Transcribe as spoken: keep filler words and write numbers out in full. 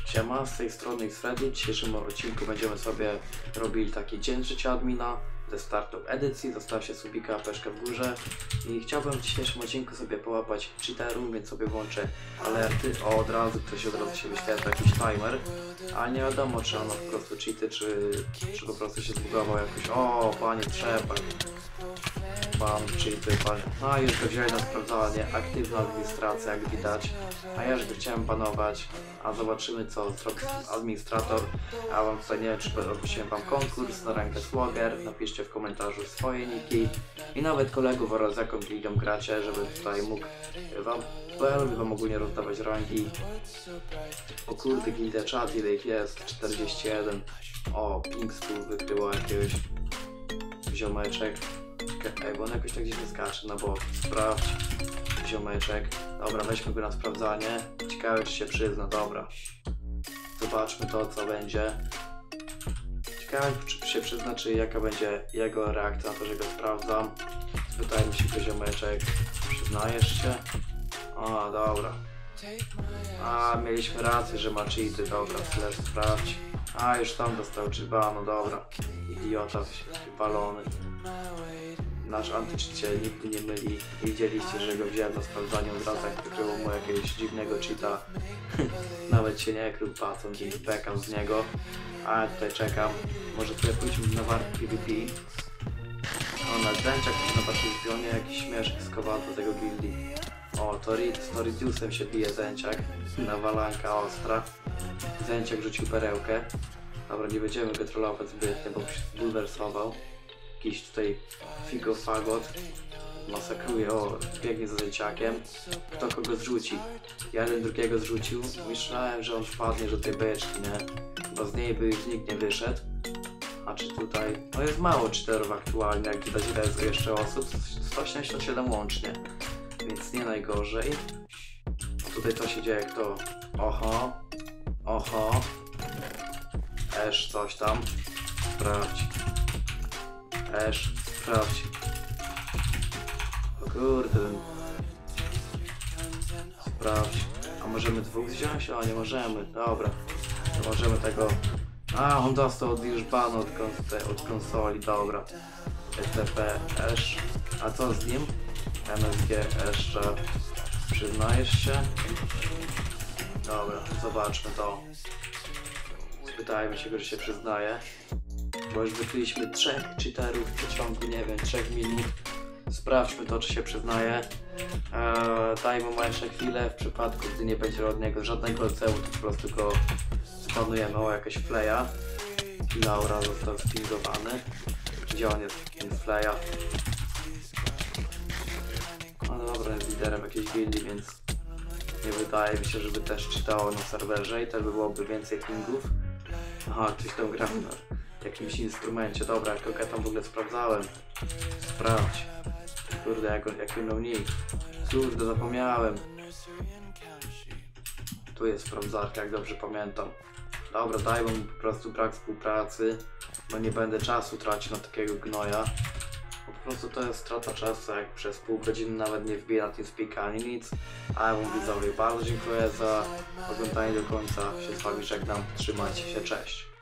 Siema, z tej strony X-Freddy. W dzisiejszym odcinku będziemy sobie robili taki dzień życia admina ze startu edycji. Zostawcie subika, apeczkę w górze. I chciałbym w dzisiejszym odcinku sobie połapać cheaterów, więc sobie włączę alerty. O, od razu ktoś od razu się wyświetla jakiś timer. Ale nie wiadomo, czy ono po prostu cheaty, czy, czy po prostu się zbugował jakoś. O, panie Trzepak. Pan cheaty, panie. No i już go wzięli na sprawdzanie. Aktywna administracja, jak widać. A ja już go chciałem panować. A zobaczymy, co zrobi administrator. A wam tutaj nie wiem, czy opuściłem wam konkurs na rankę Swogger. Napiszcie w komentarzu swoje niki i nawet kolegów oraz jaką gildią gracie, żeby tutaj mógł wam, bo ja lubię wam ogólnie rozdawać rangi. O kurde, gildia czat, ile ich jest? czterdzieści jeden. O, Pinkstool wykryło jakiegoś ziomeczek. Ej, bo on jakoś tak gdzieś nie skacze na bok. Sprawdź. Ziomeczek. Dobra, weźmy go na sprawdzanie. Ciekawe, czy się przyzna. Dobra. Zobaczmy to, co będzie. Ciekawe, czy się przyzna, czy jaka będzie jego reakcja na to, że go sprawdzam. Spytajmy się go, ziomeczek. Przyznajesz się? O, dobra. A, mieliśmy rację, że ma cheaty. Dobra, slash sprawdź. A, już tam dostał czyba, no dobra. Idiota walony. Nasz antycheat się nigdy nie myli. Widzieliście, że go wziąłem na sprawdzanie od razu, jak wykryło mu jakiegoś dziwnego cheata. Nawet się nie krył pacą, więc bekam z niego. A ja tutaj czekam. Może tutaj pójdźmy na warty PvP. O, na zdjęciach na waszej zbionie jakiś śmieszek skował do tego guildii. O, to, z Toridiusem się bije Zęciak. Nawalanka ostra. Zęciak rzucił perełkę. Dobra, nie będziemy go trollować zbytnio, bo się zbulwersował. Jakiś tutaj figofagot masakruje, o, biegnie za Zęciakiem. Kto kogo zrzuci? Jeden drugiego zrzucił. Myślałem, że on wpadnie do tej beczki, nie? Bo z niej by już nikt nie wyszedł. A czy tutaj... No jest mało cheaterów aktualnie, jak widać, ile jest jeszcze osób. sto osiemdziesiąt siedem łącznie. Więc nie najgorzej. A tutaj to się dzieje, kto? Oho. Oho. Esz, coś tam. Sprawdź. Esz, sprawdź. O kurde. Sprawdź. A możemy dwóch wziąć? O, nie możemy. Dobra. To możemy tego... A, on dostał od już ban od, kons od konsoli. Dobra. S T P, Esz. A co z nim? M S G, jeszcze. Przyznajesz się? Dobra, zobaczmy to. Spytajmy się go, że się przyznaje. Bo już wykryliśmy trzech cheaterów w przeciągu, nie wiem, trzech minut. Sprawdźmy to, czy się przyznaje. Eee, dajmy mu jeszcze chwilę. W przypadku, gdy nie będzie od niego żadnego celu, to po prostu go spanujemy o jakieś flaya. Laura został spingowany. Gdzie on jest? Ten flaya. No dobra, jest liderem jakiejś gildii, więc nie wydaje mi się, żeby też czytało na serwerze i też by byłoby więcej pingów. Aha, czyś tam gra na jakimś instrumencie. Dobra, jak ja tam w ogóle sprawdzałem. Sprawdź. Kurde, jak, jaki miał nick. Kurde, zapomniałem. Tu jest sprawdzarka, jak dobrze pamiętam. Dobra, daj mu po prostu brak współpracy, bo nie będę czasu tracił na takiego gnoja. Bo po prostu to jest strata czasu, jak przez pół godziny nawet nie wbije na TeamSpeak ani nic. A ja mu widzowie bardzo dziękuję za oglądanie do końca. Się z wami żegnam. Trzymajcie się, cześć.